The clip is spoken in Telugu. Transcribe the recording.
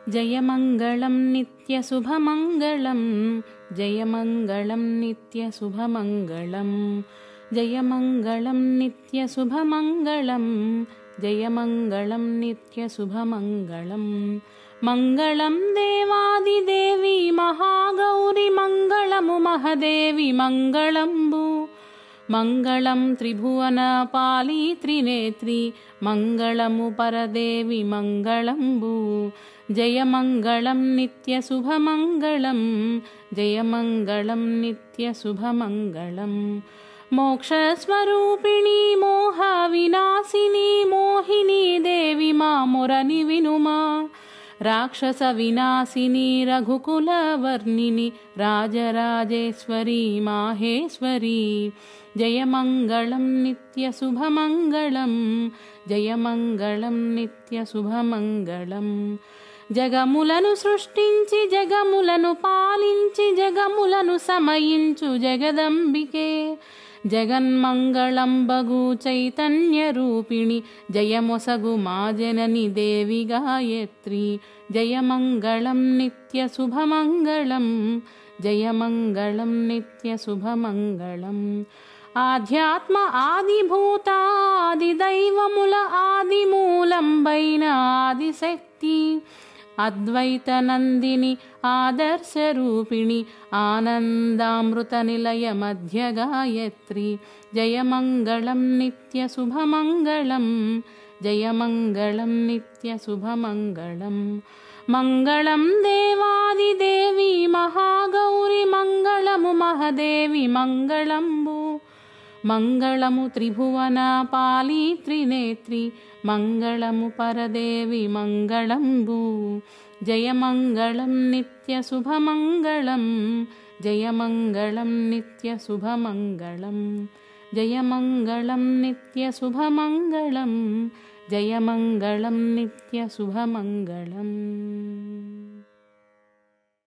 जयमङ्गलं नित्यशुभमङ्गलं जयमङ्गलं नित्यशुभमङ्गलं जयमङ्गलं नित्यशुभमङ्गलं जयमङ्गलं नित्यशुभमङ्गलं मङ्गलं देवादिदेवी महागौरि मङ्गलमु महदेवी मङ्गलम्बु मङ्गलं त्रिभुवनपाली त्रिनेत्री मङ्गलमु परदेवी मङ्गलम्बु जयमङ्गलं नित्यशुभमङ्गलं जयमङ्गलं नित्यशुभमङ्गलं मोक्षस्वरूपिणी मोहविनाशिनी मोहिनी देवी मामुरनि विनुमा राक्षसविनाशिनी रघुकुलवर्णिनि राजराजेश्वरी माहेश्वरी जयमङ्गलं नित्यशुभमङ्गलं जयमङ्गलं नित्यशुभमङ्गलं जगमुలను సృష్టించి జగములను పాలించి జగములను సమయించు జగదంబికే జగన్మంగళంబగు చైతన్య రూపిణి జయమొసగు మా జనని దేవి గాయత్రి జయమంగళం నిత్యశుభమంగళం జయమంగళం నిత్యశుభమంగళం ఆధ్యాత్మ ఆదిభూతాదిదైవముల ఆదిమూలంబైన ఆదిశక్తి అద్వైతనందిని ఆదర్శరూపిణి ఆనందామృతనిలయ మధ్య గాయత్రి జయమంగళం నిత్యశుభమంగళం జయమంగళం నిత్యశుభమంగళం మంగళం దేవాదిదేవి మహాగౌరి మంగళము మహదేవి మంగళంబు మంగళము త్రిభువనపాలి త్రినేత్రి మంగళము పరదేవి మంగళంబు జయమంగళం నిత్యశుభమంగళం జయమంగళం నిత్యశుభమంగళం జయమంగళం నిత్యశుభమంగళం జయమంగళం నిత్యశుభమంగళం